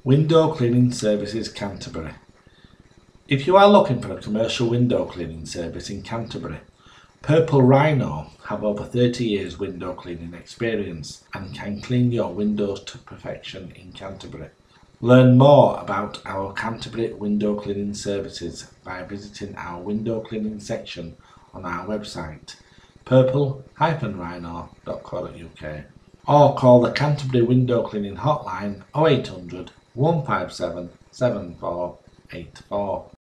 Window Cleaning Services Canterbury. If you are looking for a commercial window cleaning service in Canterbury, Purple Rhino have over 30 years window cleaning experience and can clean your windows to perfection in Canterbury. Learn more about our Canterbury window cleaning services by visiting our window cleaning section on our website purple-rhino.co.uk or call the Canterbury window cleaning hotline 0800 157 7484.